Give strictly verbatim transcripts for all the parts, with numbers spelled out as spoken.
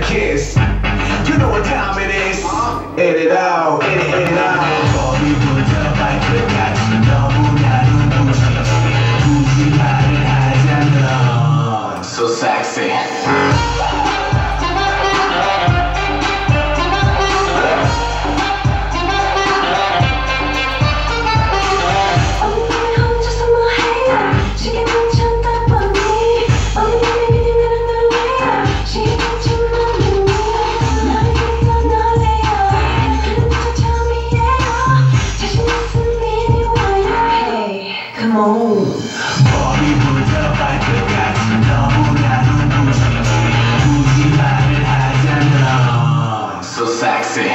kiss. You know what time it is. Hit it out, hit it, hit it out. 거리부터 발끝까지 너무나 눈부셔. 굳이 말을 하자면 so sexy. 머리부터 발끝까지 너무나 눈부셔. 굳이 말을 하자면 so sexy.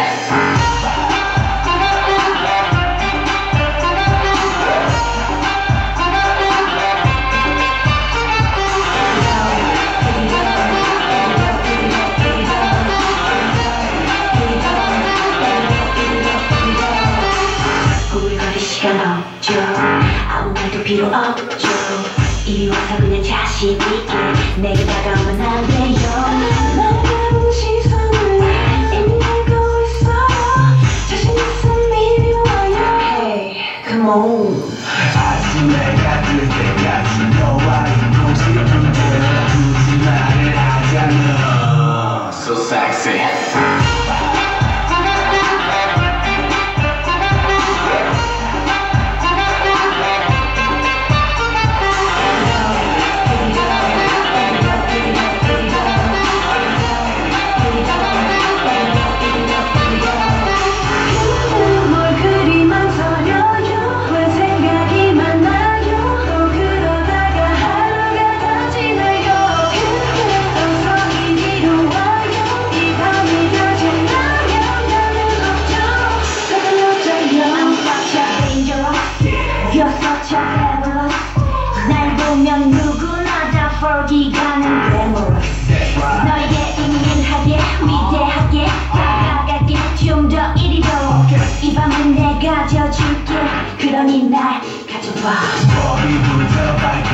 우리거리 시간 없죠. 아무 말도 필요 없죠. 이리 와서 그냥 자신 있게 내게 다가오면 안 돼요. 날카로운 시선을 이미 알고 있어요. 자신 있으면 이리 와요. Hey, come on. 아직 내가 뜰 때까지 너와 있고 싶은데 굳이 말을 하자면 so sexy. You're such a fabulous. 날 보면 누구나 다 for기 가는 glamorous. 너에게 은밀하게 위대하게 다가갈게. 좀 더 이리로 이 밤은 내가 져줄게. 그러니 날 가져봐. 머리부터 발끝